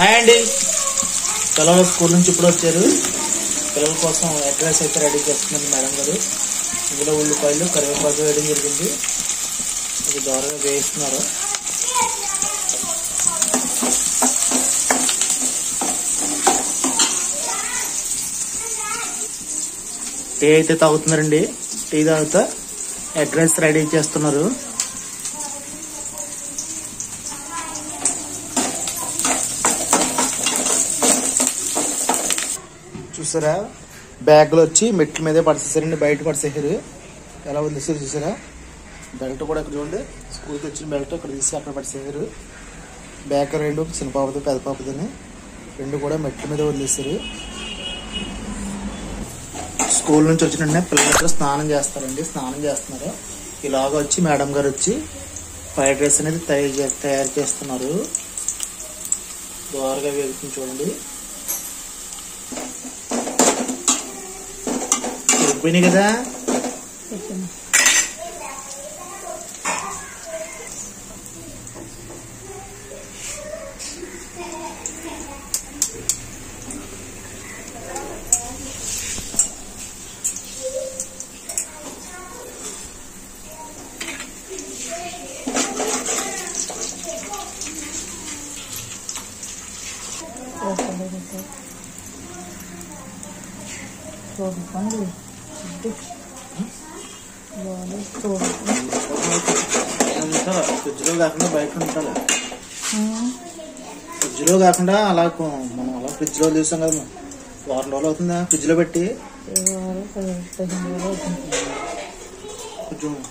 Hi అండి, పిల్లలు school నుంచి ఇప్పుడు వచ్చారు. పిల్లల కోసం ఎగ్ రైస్ అయితే రెడీ చేస్తున్నారు మేడం గారు. ఇందులో ఉల్లిపాయలు కరివేపాకు వేయడం జరిగింది. అది దోరగా వేస్తున్నారు. టీ అయితే తాగుతున్నారండి. టీ తాగుతా ఎగ్ రైస్ రెడీ చేస్తున్నారు. చూసారా, బ్యాగ్లో వచ్చి మెట్ల మీదే పడిసేసారండి. బయట పడిసేసారు. ఎలా వదిలేసారు చూసారా. బెల్ట్ కూడా ఇక్కడ చూడండి, స్కూల్కి వచ్చిన బెల్ట్ ఇక్కడ తీసి అక్కడ పడిసేసారు. బ్యాగ్ రెండు చిన్న పాపది పెద్ద పాపదని రెండు కూడా మెట్ల మీద వదిలేసారు. స్కూల్ నుంచి వచ్చిన పిల్లలు స్నానం చేస్తారండి. స్నానం చేస్తున్నారు. ఇలాగ వచ్చి మేడం గారు వచ్చి ఫ్రైడ్ రైస్ అనేది తయారు చేస్తున్నారు. దోరగా వేగుతుంది చూడండి. పోయినాయి కదా. ఫ్రిడ్జ్లో కాకుండా బయట ఉంటారు. ఫ్రిడ్జ్లో కాకుండా అలా మనం అలా ఫ్రిడ్జ్లో తీసాం కదా. వారం రోజులు అవుతుందా ఫ్రిడ్జ్లో పెట్టి? కొంచెం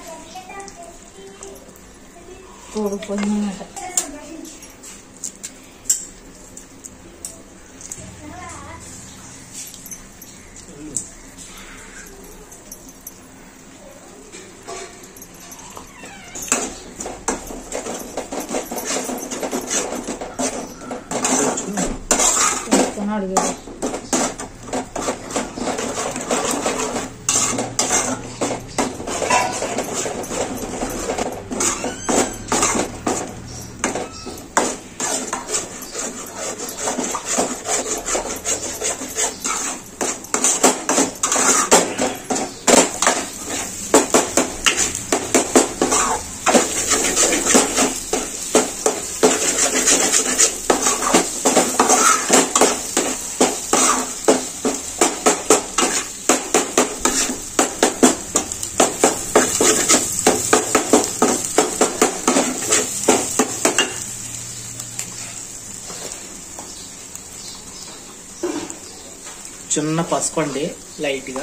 చిన్న పసుపు అండి, లైట్గా.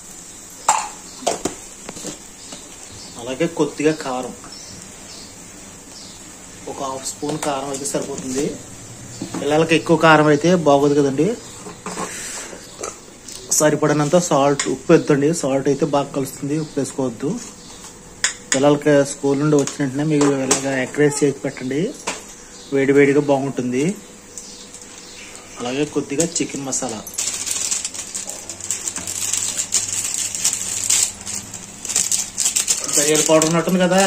అలాగే కొద్దిగా కారం, ఒక హాఫ్ స్పూన్ కారం అయితే సరిపోతుంది. పిల్లలకి ఎక్కువ కారం అయితే బాగోదు కదండి. సరిపడినంత సాల్ట్, ఉప్పు ఎత్తండి. సాల్ట్ అయితే బాగా కలుస్తుంది, ఉప్పు వేసుకోవద్దు. పిల్లలకి స్కూల్ నుండి వచ్చిన వెంటనే మీరు ఇలాగ ఎగ్ రైస్ చేసి పెట్టండి, వేడివేడిగా బాగుంటుంది. అలాగే కొద్దిగా చికెన్ మసాలా, ధనియాల పౌడర్ ఉన్నట్టుంది కదా.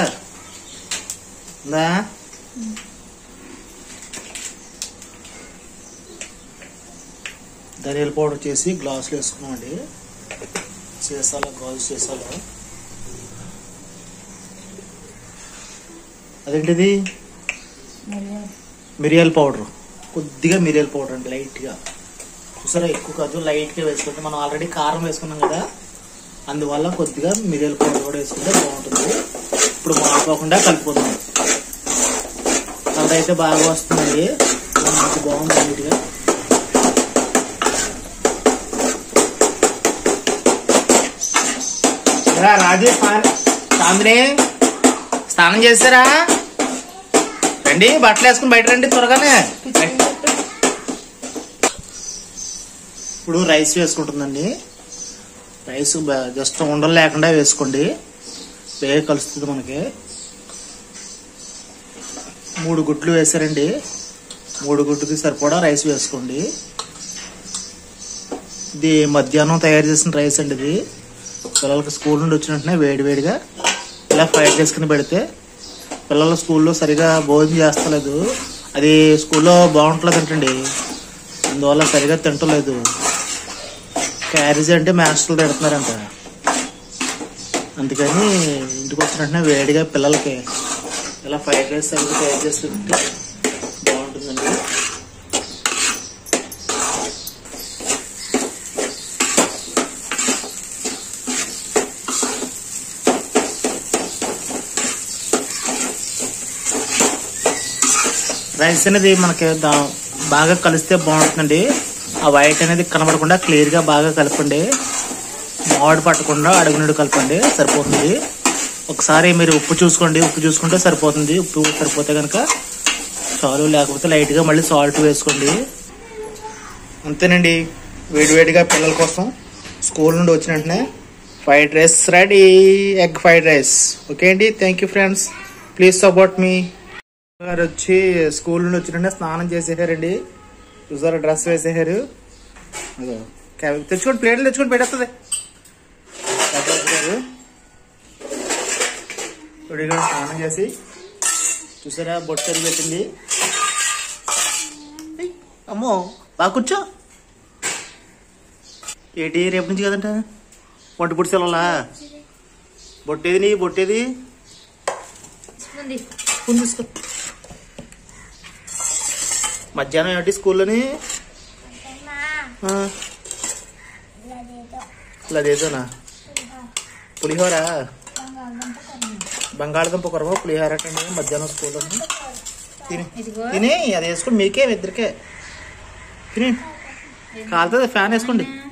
ధనియాల పౌడర్ చేసి గ్లాసులు వేసుకున్నామండి. సీసాలో, గాజు సీసాలో. అదేంటిది? మిరియాల పౌడర్. కొద్దిగా మిరియాల పౌడర్ అండి, లైట్గా. చూసారా, ఎక్కువ కాదు, లైట్గా వేసుకుంటే మనం ఆల్రెడీ కారం వేసుకున్నాం కదా, అందువల్ల కొద్దిగా మిరియాల పౌడర్ కూడా వేసుకుంటే బాగుంటుంది. ఇప్పుడు మాడిపోకుండా కలుపుకుందాం. అదైతే బాగా వస్తుందండి, మంచి బాగుంది నీట్గా. రాజు, చాందిని స్నానం చేస్తారా? రండి, బట్టలు వేసుకుని బయట రండి త్వరగానే. ఇప్పుడు రైస్ వేసుకుంటుందండి. రైస్ జస్ట్ ఉండలు లేకుండా వేసుకోండి, వేగ కలుస్తుంది మనకి. 3 గుడ్లు వేసారండి. 3 గుడ్లకి సరిపడా రైస్ వేసుకోండి. ఇది మధ్యాహ్నం తయారు చేసిన రైస్ అండి. ఇది పిల్లలకి స్కూల్ నుండి వచ్చిన వెంటనే వేడివేడిగా ఇలా ఫ్రైడ్ చేసుకుని పెడితే పిల్లలు స్కూల్లో సరిగా భోజనం చేస్తలేదు. అది స్కూల్లో బాగుంటుంది అంటండి, అందువల్ల సరిగా తింటలేదు. క్యారేజ్ అంటే మాస్టర్లు తిడుతున్నారంట, అందుకని ఇంటికి వచ్చిన వెంటనే వేడిగా పిల్లలకి ఇలా ఫ్రైడ్ రైస్ అనేది తయారు చేసి తింటే బాగుంటుందండి. రైస్ అనేది మనకి బాగా కలిస్తే బాగుంటుందండి. ఆ వైట్ అనేది కనబడకుండా క్లియర్గా బాగా కలపండి, మాడు పట్టకుండా అడుగునుడు కలపండి, సరిపోతుంది. ఒకసారి మీరు ఉప్పు చూసుకోండి, ఉప్పు చూసుకుంటే సరిపోతుంది. ఉప్పు సరిపోతే కనుక చాలు, లేకపోతే లైట్గా మళ్ళీ సాల్ట్ వేసుకోండి. అంతేనండి, వేడివేడిగా పిల్లల కోసం స్కూల్ నుండి వచ్చిన వెంటనే fried rice ready, egg fried rice. Okay అండి, thank you friends, please support మీ. గారు వచ్చి స్కూల్ నుండి వచ్చిన వెంటనే స్నానం చేసేసారండి, చూసారా డ్రెస్ వేసేసారు. తెచ్చుకోండి, ప్లేట్లు తెచ్చుకొని పెట్టేస్తుంది. విడిగా స్నానం చేసి చూసారా బొట్టు అది పెట్టింది. అమ్మో బాగా కూర్చో. ఏంటి రేపు నుంచి కదంట వంట పుట్టి సెలవులా? బొట్టేది నీ బొట్టేది తీసుకో. మధ్యాహ్నం ఏంటి స్కూల్లోని? అదేదోనా పులిహోర, బంగాళదుంప కూర పులిహోర అండి మధ్యాహ్నం స్కూల్లో. తిని అది వేసుకోండి, మీకే ఇద్దరికే తిని. కాలుతుంది, ఫ్యాన్ వేసుకోండి.